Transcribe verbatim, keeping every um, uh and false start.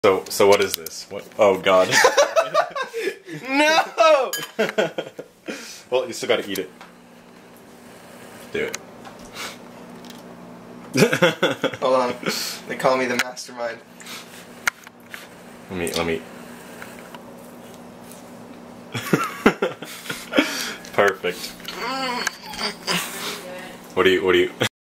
So, so what is this? What? Oh God. No! Well, you still gotta eat it. Do it. Hold on. They call me the mastermind. Let me, let me. Perfect. What do you, what do you?